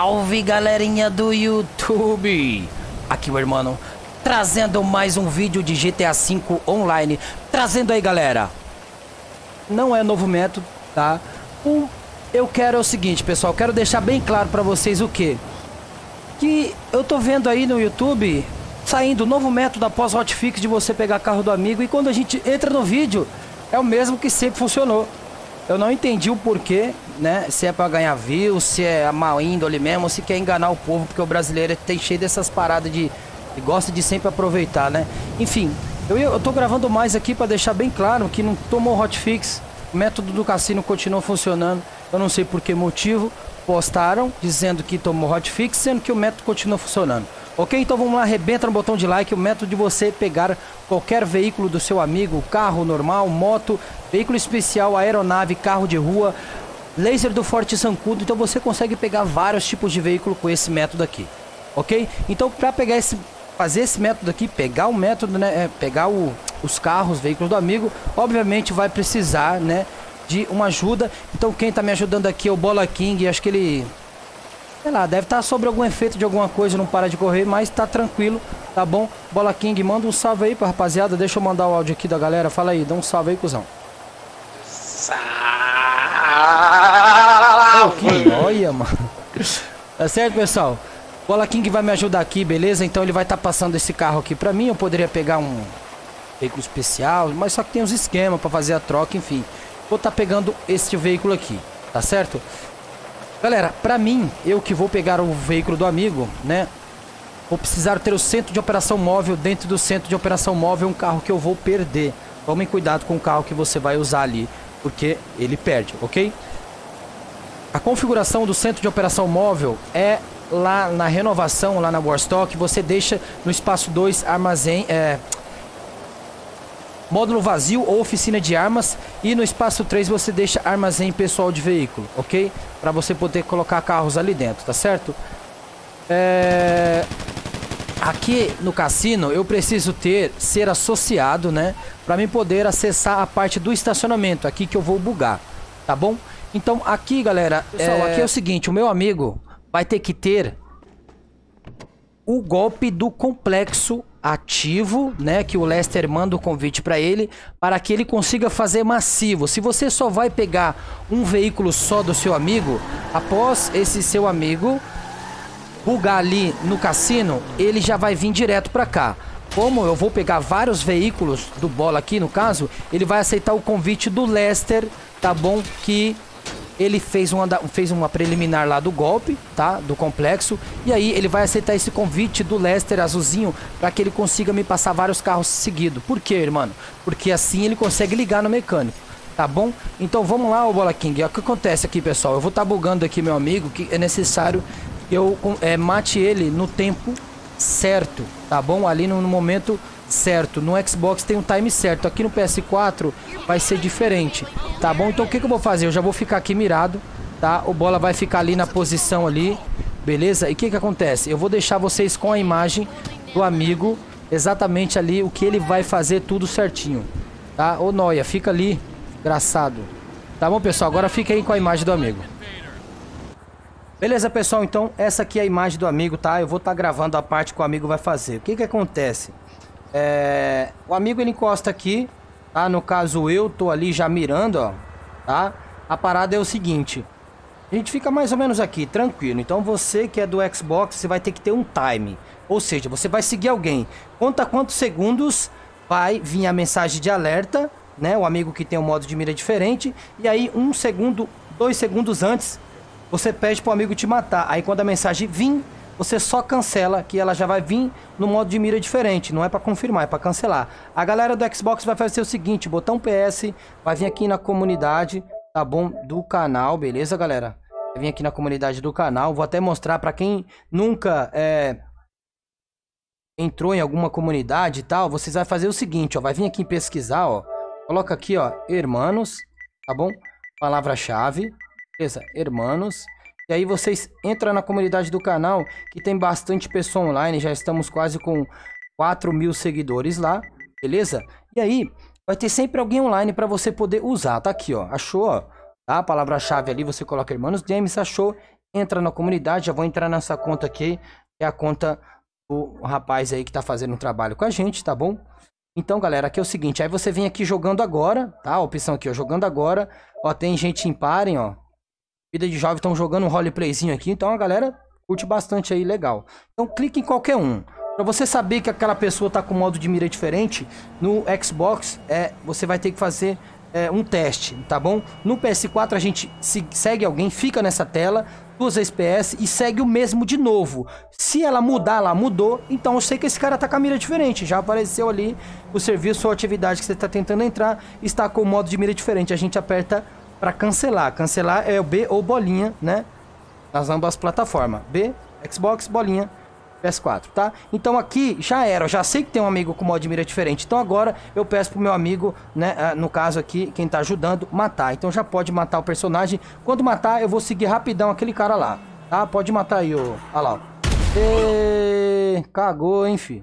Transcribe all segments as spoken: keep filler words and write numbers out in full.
Salve, galerinha do YouTube! Aqui o irmão trazendo mais um vídeo de G T A cinco online. Trazendo aí, galera. Não é novo método, tá? Um, eu quero é o seguinte, pessoal. Quero deixar bem claro pra vocês o que? Que eu tô vendo aí no YouTube saindo novo método após hotfix de você pegar carro do amigo. E quando a gente entra no vídeo, é o mesmo que sempre funcionou. Eu não entendi o porquê, né? Se é pra ganhar views, se é a má índole mesmo, se quer enganar o povo, porque o brasileiro tem cheio dessas paradas de... E gosta de sempre aproveitar, né? Enfim, eu, eu tô gravando mais aqui pra deixar bem claro que não tomou hotfix. O método do cassino continua funcionando. Eu não sei por que motivo postaram dizendo que tomou hotfix, sendo que o método continua funcionando. Ok? Então vamos lá, arrebenta no botão de like. O método de você pegar qualquer veículo do seu amigo, carro normal, moto, veículo especial, aeronave, carro de rua, laser do Forte Zancudo. Então você consegue pegar vários tipos de veículo com esse método aqui. Ok? Então para pegar esse, fazer esse método aqui, pegar o método, né, é, pegar o, os carros, veículos do amigo, obviamente vai precisar, né, de uma ajuda. Então quem tá me ajudando aqui é o Bola King. Acho que ele... sei lá, deve estar sobre algum efeito de alguma coisa, não para de correr, mas tá tranquilo, tá bom? Bola King, manda um salve aí pra rapaziada. Deixa eu mandar o áudio aqui da galera. Fala aí, dá um salve aí, cuzão. Salve! Oh, olha, mano. Tá certo, pessoal? Bola King vai me ajudar aqui, beleza? Então ele vai estar tá passando esse carro aqui pra mim. Eu poderia pegar um veículo especial, mas só que tem uns esquemas pra fazer a troca, enfim. Vou estar tá pegando este veículo aqui, tá certo? Galera, pra mim, eu que vou pegar o veículo do amigo, né? Vou precisar ter o centro de operação móvel. Dentro do centro de operação móvel, um carro que eu vou perder. Tomem cuidado com o carro que você vai usar ali, porque ele perde, ok? A configuração do centro de operação móvel é lá na renovação, lá na Warstock. Você deixa no espaço dois armazém... É... módulo vazio ou oficina de armas. E no espaço três você deixa armazém pessoal de veículo, ok? Para você poder colocar carros ali dentro, tá certo? É... Aqui no cassino eu preciso ter, ser associado, né? Para mim poder acessar a parte do estacionamento. Aqui que eu vou bugar, tá bom? Então aqui, galera, pessoal, é... aqui é o seguinte. O meu amigo vai ter que ter o golpe do complexo ativo, né, que o Lester manda o convite para ele, para que ele consiga fazer massivo. Se você só vai pegar um veículo só do seu amigo, após esse seu amigo bugar ali no cassino, ele já vai vir direto para cá. Como eu vou pegar vários veículos do Bola aqui, no caso, ele vai aceitar o convite do Lester, tá bom? Que ele fez uma, fez uma preliminar lá do golpe, tá? Do complexo. E aí ele vai aceitar esse convite do Lester azulzinho para que ele consiga me passar vários carros seguidos. Por quê, mano? Porque assim ele consegue ligar no mecânico, tá bom? Então vamos lá, o Bola King. O que acontece aqui, pessoal? Eu vou estar tá bugando aqui meu amigo, que é necessário que eu é, mate ele no tempo certo, tá bom? Ali no, no momento certo. No Xbox tem um time certo. Aqui no P S quatro vai ser diferente, tá bom? Então o que que eu vou fazer? Eu já vou ficar aqui mirado, tá? O Bola vai ficar ali na posição ali, beleza? E o que que acontece? Eu vou deixar vocês com a imagem do amigo, exatamente ali o que ele vai fazer, tudo certinho, tá? Ô Noia, fica ali, engraçado. Tá bom, pessoal? Agora fica aí com a imagem do amigo. Beleza, pessoal? Então essa aqui é a imagem do amigo, tá? Eu vou estar tá gravando a parte que o amigo vai fazer. O que que acontece? É... O amigo ele encosta aqui, tá? No caso eu tô ali já mirando, ó, tá? A parada é o seguinte: a gente fica mais ou menos aqui, tranquilo. Então você que é do Xbox, você vai ter que ter um time. Ou seja, você vai seguir alguém. Conta quantos segundos vai vir a mensagem de alerta, né? O amigo que tem um modo de mira diferente. E aí um segundo, dois segundos antes, você pede pro amigo te matar. Aí quando a mensagem vir, você só cancela, que ela já vai vir no modo de mira diferente. Não é para confirmar, é para cancelar. A galera do Xbox vai fazer o seguinte: botão P S, vai vir aqui na comunidade, tá bom? Do canal, beleza, galera? Vai vir aqui na comunidade do canal. Vou até mostrar para quem nunca é, entrou em alguma comunidade e tal. Vocês vão fazer o seguinte, ó. Vai vir aqui em pesquisar, ó. Coloca aqui, ó, hermanos, tá bom? Palavra-chave, beleza? Hermanos. E aí vocês entram na comunidade do canal, que tem bastante pessoa online. Já estamos quase com quatro mil seguidores lá, beleza? E aí vai ter sempre alguém online para você poder usar. Tá aqui, ó. Achou, ó. Tá? A palavra-chave ali, você coloca Hermanos James, achou. entra na comunidade. Já vou entrar nessa conta aqui, que é a conta do rapaz aí que tá fazendo um trabalho com a gente, tá bom? Então, galera, aqui é o seguinte, aí você vem aqui jogando agora, tá? A opção aqui, ó, jogando agora. Ó, tem gente em parem, ó. Vida de jovem estão jogando um roleplayzinho aqui, então a galera curte bastante aí, legal. Então clique em qualquer um. Pra você saber que aquela pessoa tá com modo de mira diferente, no Xbox, é, você vai ter que fazer é, um teste, tá bom? No P S quatro a gente se, segue alguém, fica nessa tela, duas F P S e segue o mesmo de novo. Se ela mudar lá, mudou, então eu sei que esse cara tá com a mira diferente. Já apareceu ali o serviço ou atividade que você tá tentando entrar, está com o modo de mira diferente. A gente aperta para cancelar. Cancelar é o B ou bolinha, né? Nas ambas plataformas. B, Xbox, bolinha, P S quatro, tá? Então aqui já era, eu já sei que tem um amigo com modo de mira diferente. Então agora eu peço pro meu amigo, né, no caso aqui, quem tá ajudando, matar. Então já pode matar o personagem. Quando matar, eu vou seguir rapidão aquele cara lá, tá? Pode matar aí, ó. Olha lá, ó. E... cagou, hein, fi.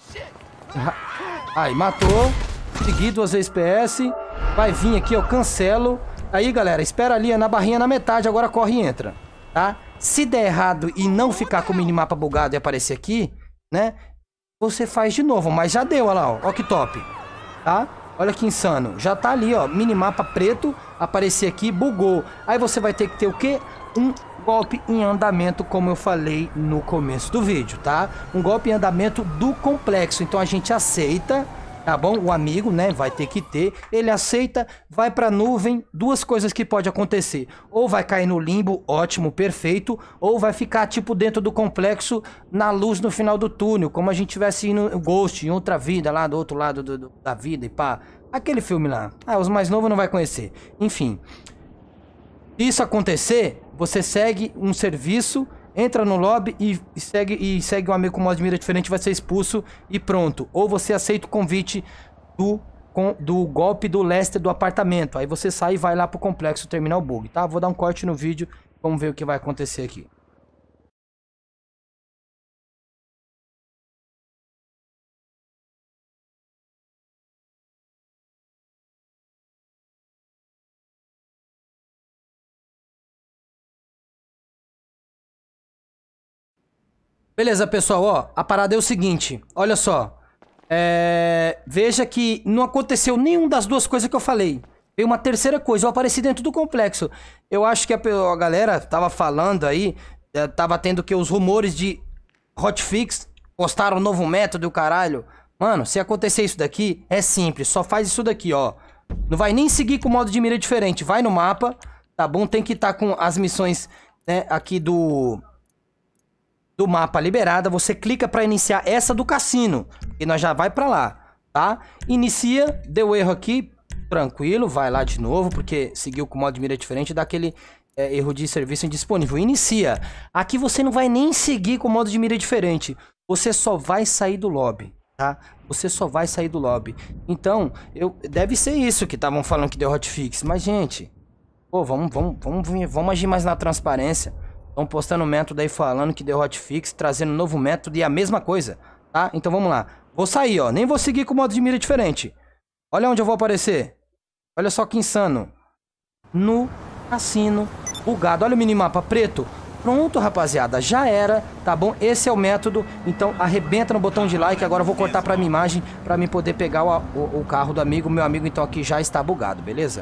Aí, matou. Segui duas vezes P S. Vai vir aqui, eu cancelo. Aí, galera, espera ali, é na barrinha na metade, agora corre e entra, tá? Se der errado e não ficar com o minimapa bugado e aparecer aqui, né? Você faz de novo, mas já deu, olha lá, ó, ó que top, tá? Olha que insano, já tá ali, ó, minimapa preto, aparecer aqui, bugou. Aí você vai ter que ter o quê? Um golpe em andamento, como eu falei no começo do vídeo, tá? Um golpe em andamento do complexo, então a gente aceita... Tá bom? O amigo, né, vai ter que ter. Ele aceita, vai pra nuvem. Duas coisas que pode acontecer. Ou vai cair no limbo, ótimo, perfeito. Ou vai ficar, tipo, dentro do complexo, na luz no final do túnel. Como a gente tivesse indo Ghost, em outra vida, lá do outro lado do, do, da vida e pá. Aquele filme lá. Ah, os mais novos não vai conhecer. Enfim. Se isso acontecer, você segue um serviço... Entra no lobby e segue, e segue um amigo com modo de mira diferente, vai ser expulso e pronto. Ou você aceita o convite do, com, do golpe do Lester do apartamento. Aí você sai e vai lá pro complexo terminar o bug, tá? Vou dar um corte no vídeo, vamos ver o que vai acontecer aqui. Beleza, pessoal, ó, a parada é o seguinte, olha só, é... veja que não aconteceu nenhuma das duas coisas que eu falei, veio uma terceira coisa, eu apareci dentro do complexo. Eu acho que a, a galera tava falando aí, é, tava tendo que os rumores de hotfix, postaram um novo método e o caralho. Mano, se acontecer isso daqui, é simples, só faz isso daqui, ó, não vai nem seguir com modo de mira diferente, vai no mapa, tá bom? Tem que estar tá com as missões, né, aqui do... do mapa liberada, você clica para iniciar essa do cassino, e nós já vai para lá, tá? Inicia, deu erro aqui, tranquilo, vai lá de novo, porque seguiu com modo de mira diferente, dá aquele é, erro de serviço indisponível. Inicia, aqui você não vai nem seguir com modo de mira diferente, você só vai sair do lobby, tá? Você só vai sair do lobby. Então, eu, deve ser isso que estavam falando que deu hotfix, mas gente, pô, vamos, vamos, vamos, vamos agir mais na transparência. Estão postando um método aí falando que deu hotfix, trazendo um novo método e a mesma coisa, tá? Então vamos lá. Vou sair, ó. Nem vou seguir com modo de mira diferente. Olha onde eu vou aparecer. Olha só que insano. No cassino bugado. Olha o minimapa preto. Pronto, rapaziada. Já era, tá bom? Esse é o método. Então arrebenta no botão de like. Agora eu vou cortar pra minha imagem pra mim poder pegar o, o, o carro do amigo. Meu amigo então aqui já está bugado, beleza?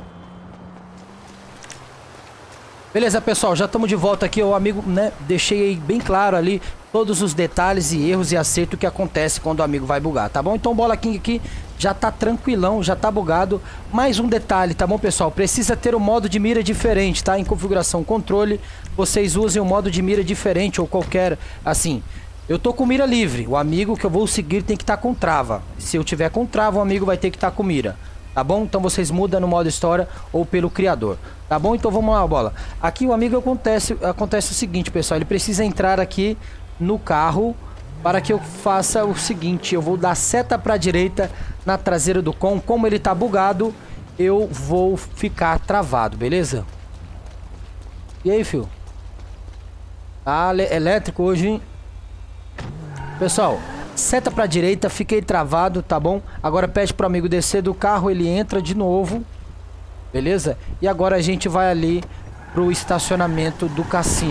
Beleza, pessoal, já estamos de volta aqui, o amigo, né, deixei bem claro ali todos os detalhes e erros e acerto que acontece quando o amigo vai bugar, tá bom? Então o Bola King aqui já tá tranquilão, já tá bugado. Mais um detalhe, tá bom, pessoal? Precisa ter o modo de mira diferente, tá? Em configuração controle, vocês usem o modo de mira diferente ou qualquer, assim... Eu tô com mira livre, o amigo que eu vou seguir tem que estar tá com trava. Se eu tiver com trava, o amigo vai ter que estar tá com mira. Tá bom? Então vocês mudam no modo história ou pelo criador. Tá bom? Então vamos lá, Bola. Aqui o amigo acontece, acontece o seguinte, pessoal. Ele precisa entrar aqui no carro para que eu faça o seguinte. Eu vou dar seta para a direita na traseira do com. Como ele tá bugado, eu vou ficar travado, beleza? E aí, fio? Tá elétrico hoje, hein? Pessoal... Seta pra direita, fiquei travado, tá bom? Agora pede pro amigo descer do carro, ele entra de novo. Beleza? E agora a gente vai ali pro estacionamento do cassino, tá?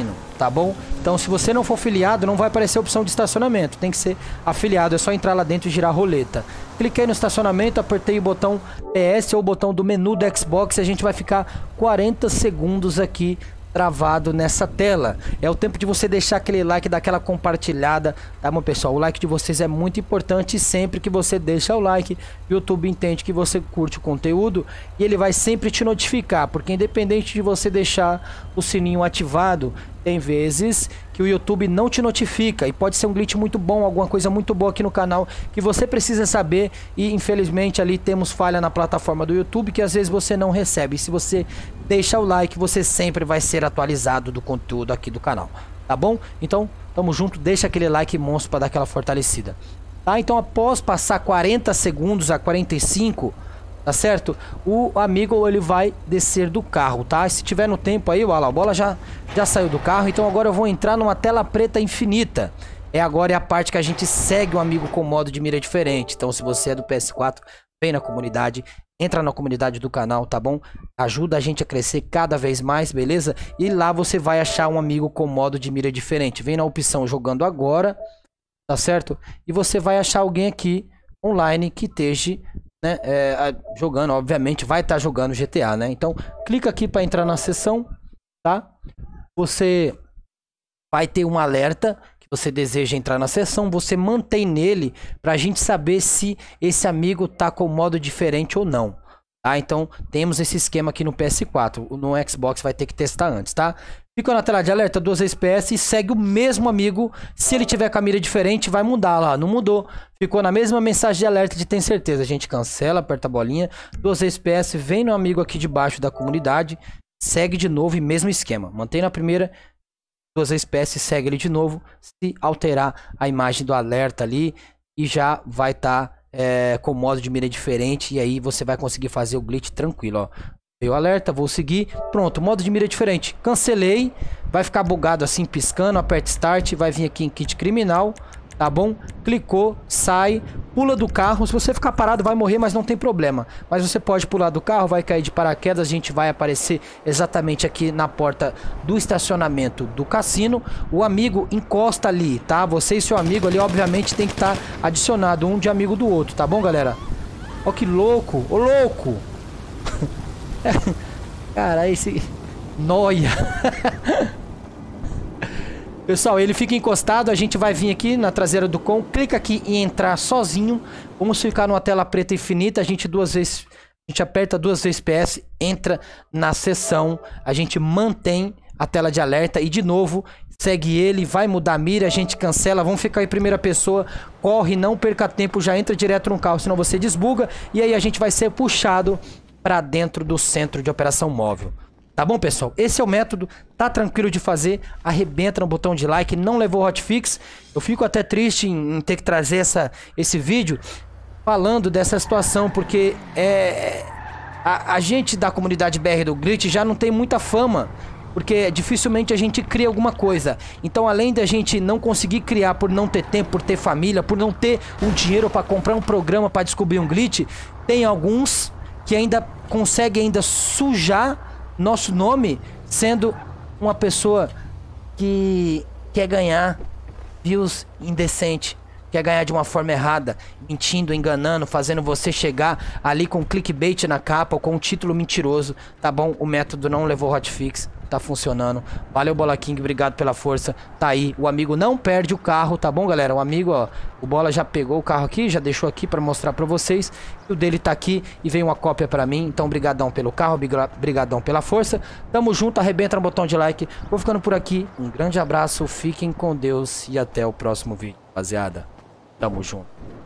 tá bom? Então se você não for afiliado, não vai aparecer a opção de estacionamento, tem que ser afiliado, é só entrar lá dentro e girar a roleta. Cliquei no estacionamento, apertei o botão P S ou o botão do menu do Xbox e a gente vai ficar quarenta segundos aqui travado nessa tela. É o tempo de você deixar aquele like, dar aquela compartilhada, tá bom, pessoal? O like de vocês é muito importante e sempre que você deixa o like, o YouTube entende que você curte o conteúdo e ele vai sempre te notificar, porque independente de você deixar o sininho ativado, tem vezes que o YouTube não te notifica e pode ser um glitch muito bom, alguma coisa muito boa aqui no canal que você precisa saber e infelizmente ali temos falha na plataforma do YouTube que às vezes você não recebe. E se você deixa o like, você sempre vai ser atualizado do conteúdo aqui do canal, tá bom? Então, tamo junto, deixa aquele like monstro para dar aquela fortalecida. Tá? Então, após passar quarenta segundos a quarenta e cinco, tá certo? O amigo ele vai descer do carro, tá? Se tiver no tempo aí, olha lá, a bola já, já saiu do carro. Então agora eu vou entrar numa tela preta infinita. É agora é a parte que a gente segue o amigo com modo de mira diferente. Então se você é do P S quatro, vem na comunidade, entra na comunidade do canal, tá bom? Ajuda a gente a crescer cada vez mais, beleza? E lá você vai achar um amigo com modo de mira diferente. Vem na opção jogando agora, tá certo? E você vai achar alguém aqui online que esteja... Né, é, jogando, obviamente vai estar tá jogando G T A, né? Então clica aqui para entrar na sessão, tá? Você vai ter um alerta que você deseja entrar na sessão, você mantém nele para a gente saber se esse amigo tá com modo diferente ou não, tá? Então temos esse esquema aqui no P S quatro, no Xbox vai ter que testar antes, tá? Fica na tela de alerta, duas vezes P S e segue o mesmo amigo. Se ele tiver com a mira diferente, vai mudar lá. Não mudou. Ficou na mesma mensagem de alerta de tem certeza. A gente cancela, aperta a bolinha. Duas vezes P S, vem no amigo aqui debaixo da comunidade. Segue de novo e mesmo esquema. Mantém na primeira. Duas vezes P S, segue ele de novo. Se alterar a imagem do alerta ali. E já vai estar tá, é, com modo de mira diferente. E aí você vai conseguir fazer o glitch tranquilo, ó. Veio o alerta, vou seguir. Pronto, modo de mira diferente. Cancelei. Vai ficar bugado assim, piscando. Aperta Start. Vai vir aqui em kit criminal. Tá bom? Clicou, sai. Pula do carro. Se você ficar parado, vai morrer, mas não tem problema. Mas você pode pular do carro, vai cair de paraquedas. A gente vai aparecer exatamente aqui na porta do estacionamento do cassino. O amigo encosta ali, tá? Você e seu amigo ali, obviamente, tem que estar tá adicionado um de amigo do outro, tá bom, galera? Ó que louco. Ô, louco. Cara, esse... Noia. Pessoal, ele fica encostado. A gente vai vir aqui na traseira do com. Clica aqui em entrar sozinho. Vamos ficar numa tela preta infinita. A gente duas vezes... A gente aperta duas vezes P S. Entra na sessão. A gente mantém a tela de alerta. E de novo, segue ele. Vai mudar a mira. A gente cancela. Vamos ficar em primeira pessoa. Corre, não perca tempo. Já entra direto no carro. Senão você desbuga. E aí a gente vai ser puxado para dentro do centro de operação móvel. Tá bom, pessoal? Esse é o método, tá tranquilo de fazer, arrebenta no botão de like, não levou hotfix. Eu fico até triste em, em ter que trazer essa, esse vídeo falando dessa situação, porque é, a, a gente da comunidade B R do Glitch já não tem muita fama, porque dificilmente a gente cria alguma coisa. Então, além da gente não conseguir criar por não ter tempo, por ter família, por não ter um dinheiro para comprar um programa para descobrir um glitch, tem alguns que ainda conseguem ainda sujar nosso nome sendo uma pessoa que quer ganhar views indecente, quer ganhar de uma forma errada, mentindo, enganando, fazendo você chegar ali com clickbait na capa ou com um título mentiroso, tá bom? O método não levou hotfix, tá funcionando. Valeu, Bola King, obrigado pela força. Tá aí, o amigo não perde o carro, tá bom, galera? O amigo, ó, o Bola já pegou o carro aqui, já deixou aqui pra mostrar pra vocês. O dele tá aqui e veio uma cópia pra mim. Então, brigadão pelo carro, brigadão pela força. Tamo junto, arrebenta no botão de like. Vou ficando por aqui. Um grande abraço, fiquem com Deus e até o próximo vídeo, rapaziada. Tamo junto.